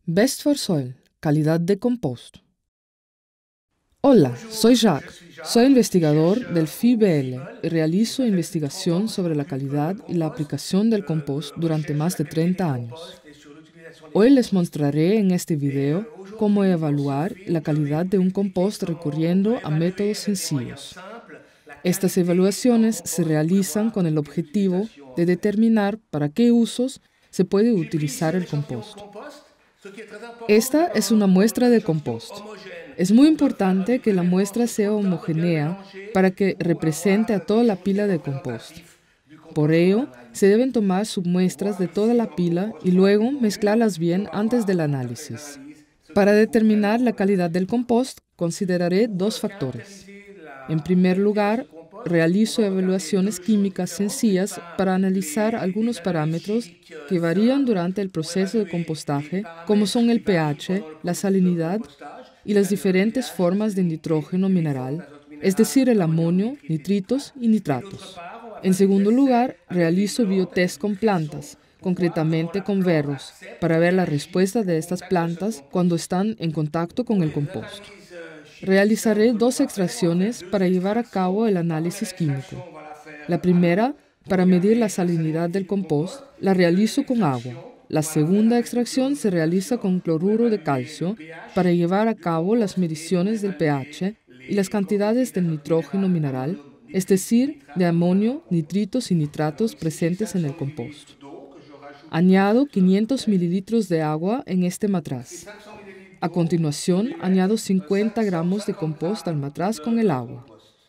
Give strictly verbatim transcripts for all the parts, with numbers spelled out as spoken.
Best for Soil, calidad de compost. Hola, soy Jacques. Soy investigador del F I B L y realizo investigación sobre la calidad y la aplicación del compost durante más de treinta años. Hoy les mostraré en este video cómo evaluar la calidad de un compost recurriendo a métodos sencillos. Estas evaluaciones se realizan con el objetivo de determinar para qué usos se puede utilizar el compost. Esta es una muestra de compost. Es muy importante que la muestra sea homogénea para que represente a toda la pila de compost. Por ello, se deben tomar submuestras de toda la pila y luego mezclarlas bien antes del análisis. Para determinar la calidad del compost, consideraré dos factores. En primer lugar, realizo evaluaciones químicas sencillas para analizar algunos parámetros que varían durante el proceso de compostaje, como son el pH, la salinidad y las diferentes formas de nitrógeno mineral, es decir, el amonio, nitritos y nitratos. En segundo lugar, realizo biotest con plantas, concretamente con berros, para ver la respuesta de estas plantas cuando están en contacto con el compost. Realizaré dos extracciones para llevar a cabo el análisis químico. La primera, para medir la salinidad del compost, la realizo con agua. La segunda extracción se realiza con cloruro de calcio para llevar a cabo las mediciones del pH y las cantidades del nitrógeno mineral, es decir, de amonio, nitritos y nitratos presentes en el compost. Añado quinientos mililitros de agua en este matraz. A continuación, añado cincuenta gramos de compost al matraz con el agua.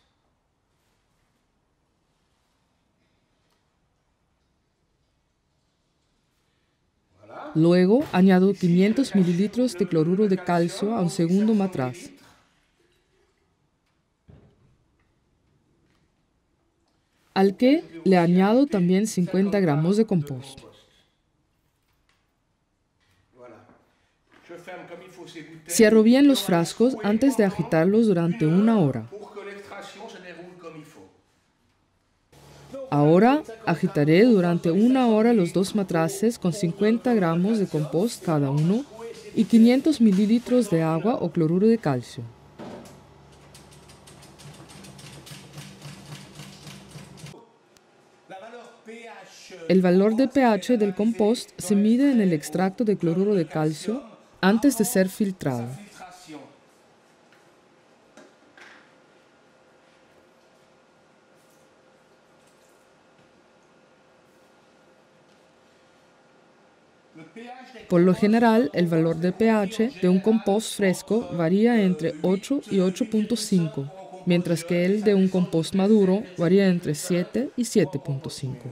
Luego, añado quinientos mililitros de cloruro de calcio a un segundo matraz. Al que le añado también cincuenta gramos de compost. Cierro bien los frascos antes de agitarlos durante una hora. Ahora agitaré durante una hora los dos matraces con cincuenta gramos de compost cada uno y quinientos mililitros de agua o cloruro de calcio. El valor de pH del compost se mide en el extracto de cloruro de calcio antes de ser filtrado. Por lo general, el valor de pH de un compost fresco varía entre ocho y ocho punto cinco, mientras que el de un compost maduro varía entre siete y siete punto cinco.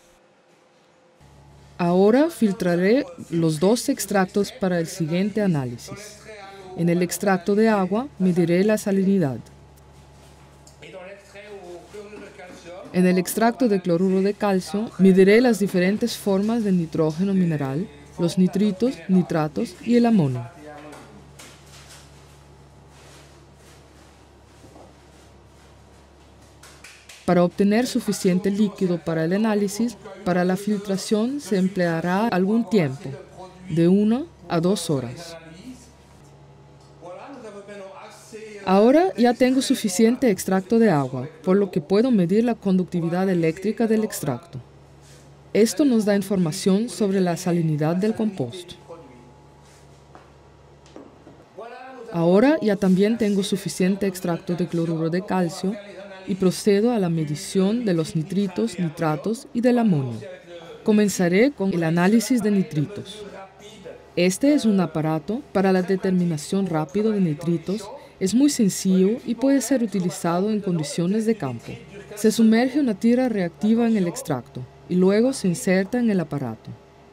Ahora filtraré los dos extractos para el siguiente análisis. En el extracto de agua mediré la salinidad. En el extracto de cloruro de calcio mediré las diferentes formas de nitrógeno mineral, los nitritos, nitratos y el amonio. Para obtener suficiente líquido para el análisis, para la filtración se empleará algún tiempo, de una a dos horas. Ahora ya tengo suficiente extracto de agua, por lo que puedo medir la conductividad eléctrica del extracto. Esto nos da información sobre la salinidad del compost. Ahora ya también tengo suficiente extracto de cloruro de calcio y procedo a la medición de los nitritos, nitratos y del amonio. Comenzaré con el análisis de nitritos. Este es un aparato para la determinación rápida de nitritos. Es muy sencillo y puede ser utilizado en condiciones de campo. Se sumerge una tira reactiva en el extracto y luego se inserta en el aparato.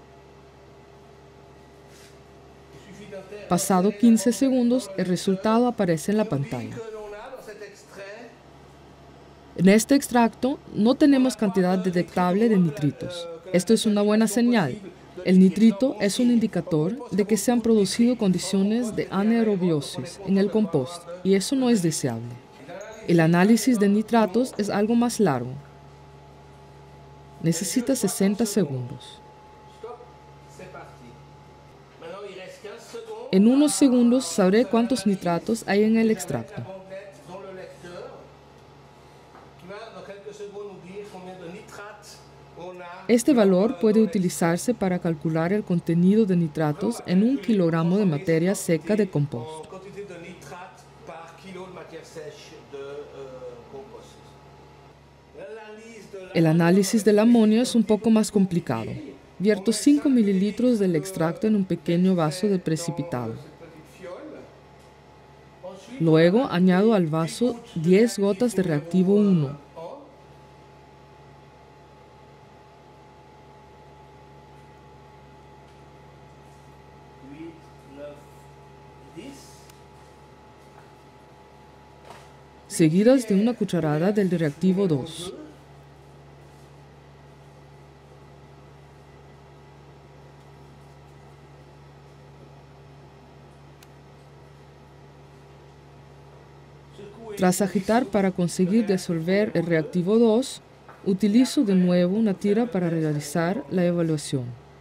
Pasado quince segundos, el resultado aparece en la pantalla. En este extracto no tenemos cantidad detectable de nitritos. Esto es una buena señal. El nitrito es un indicador de que se han producido condiciones de anaerobiosis en el compost y eso no es deseable. El análisis de nitratos es algo más largo. Necesita sesenta segundos. En unos segundos sabré cuántos nitratos hay en el extracto. Este valor puede utilizarse para calcular el contenido de nitratos en un kilogramo de materia seca de compost. El análisis del amonio es un poco más complicado. Vierto cinco mililitros del extracto en un pequeño vaso de precipitado. Luego añado al vaso diez gotas de reactivo uno. Seguidas de una cucharada del reactivo dos. Tras agitar para conseguir disolver el reactivo dos, utilizo de nuevo una tira para realizar la evaluación.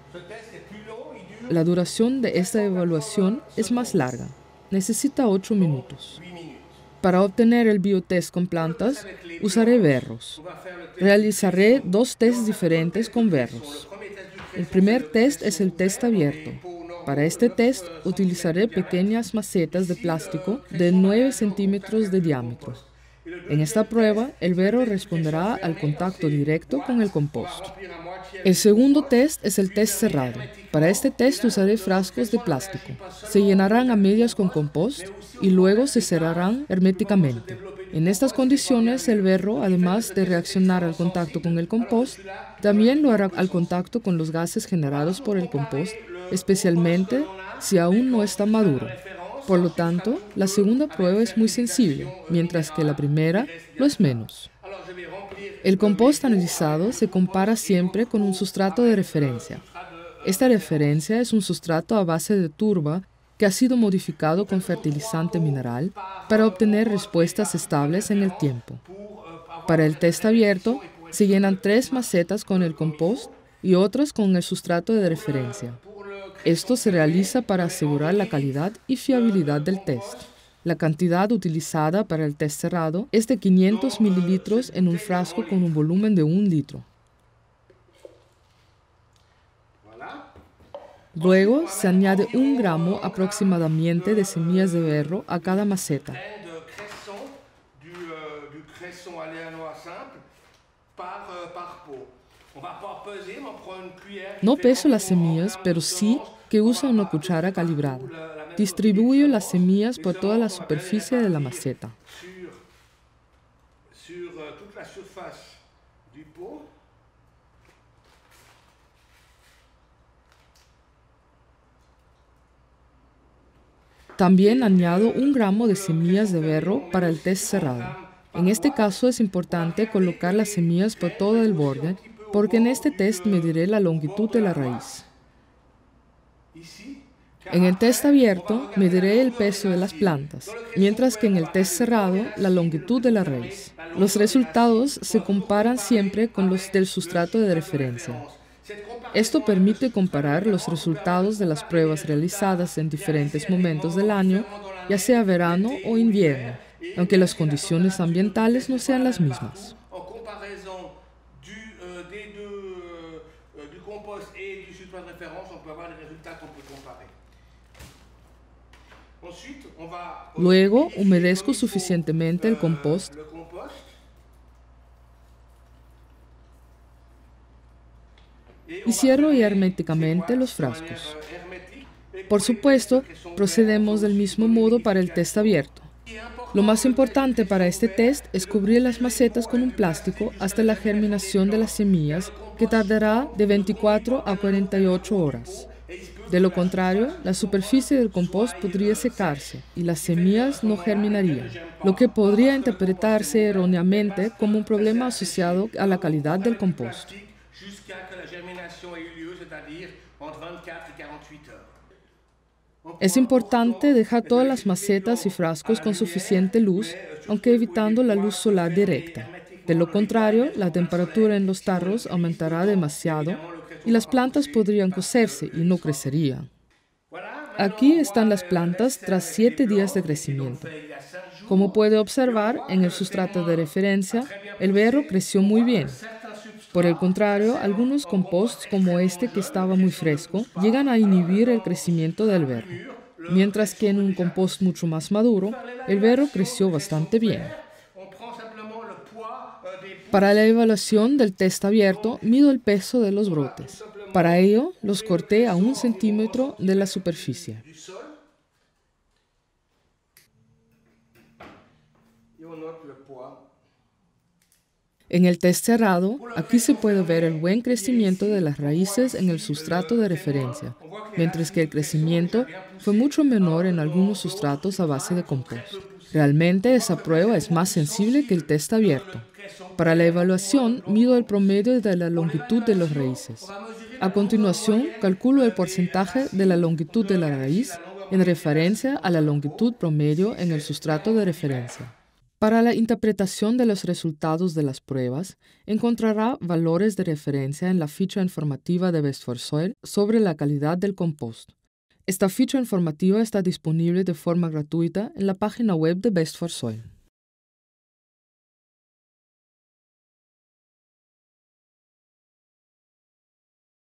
La duración de esta evaluación es más larga, necesita ocho minutos. Para obtener el biotest con plantas, usaré berros. Realizaré dos tests diferentes con berros. El primer test es el test abierto. Para este test utilizaré pequeñas macetas de plástico de nueve centímetros de diámetro. En esta prueba, el berro responderá al contacto directo con el compost. El segundo test es el test cerrado. Para este test usaré frascos de plástico. Se llenarán a medias con compost y luego se cerrarán herméticamente. En estas condiciones, el berro, además de reaccionar al contacto con el compost, también lo hará al contacto con los gases generados por el compost, especialmente si aún no está maduro. Por lo tanto, la segunda prueba es muy sensible, mientras que la primera lo es menos. El compost analizado se compara siempre con un sustrato de referencia. Esta referencia es un sustrato a base de turba que ha sido modificado con fertilizante mineral para obtener respuestas estables en el tiempo. Para el test abierto, se llenan tres macetas con el compost y otras con el sustrato de referencia. Esto se realiza para asegurar la calidad y fiabilidad del test. La cantidad utilizada para el test cerrado es de quinientos mililitros en un frasco con un volumen de un litro. Luego se añade un gramo aproximadamente de semillas de berro a cada maceta. No peso las semillas, pero sí que uso una cuchara calibrada. Distribuyo las semillas por toda la superficie de la maceta. También añado un gramo de semillas de berro para el test cerrado. En este caso es importante colocar las semillas por todo el borde, porque en este test mediré la longitud de la raíz. En el test abierto mediré el peso de las plantas, mientras que en el test cerrado la longitud de la raíz. Los resultados se comparan siempre con los del sustrato de referencia. Esto permite comparar los resultados de las pruebas realizadas en diferentes momentos del año, ya sea verano o invierno, aunque las condiciones ambientales no sean las mismas. Luego, humedezco suficientemente el compost y cierro herméticamente los frascos. Por supuesto, procedemos del mismo modo para el test abierto. Lo más importante para este test es cubrir las macetas con un plástico hasta la germinación de las semillas, que tardará de veinticuatro a cuarenta y ocho horas. De lo contrario, la superficie del compost podría secarse y las semillas no germinarían, lo que podría interpretarse erróneamente como un problema asociado a la calidad del compost. Es importante dejar todas las macetas y frascos con suficiente luz, aunque evitando la luz solar directa. De lo contrario, la temperatura en los tarros aumentará demasiado y las plantas podrían cocerse y no crecerían. Aquí están las plantas tras siete días de crecimiento. Como puede observar, en el sustrato de referencia, el berro creció muy bien. Por el contrario, algunos composts, como este que estaba muy fresco, llegan a inhibir el crecimiento del berro, mientras que en un compost mucho más maduro, el berro creció bastante bien. Para la evaluación del test abierto, mido el peso de los brotes. Para ello, los corté a un centímetro de la superficie. En el test cerrado, aquí se puede ver el buen crecimiento de las raíces en el sustrato de referencia, mientras que el crecimiento fue mucho menor en algunos sustratos a base de compost. Realmente esa prueba es más sensible que el test abierto. Para la evaluación, mido el promedio de la longitud de las raíces. A continuación, calculo el porcentaje de la longitud de la raíz en referencia a la longitud promedio en el sustrato de referencia. Para la interpretación de los resultados de las pruebas, encontrará valores de referencia en la ficha informativa de Best for Soil sobre la calidad del compost. Esta ficha informativa está disponible de forma gratuita en la página web de Best for Soil.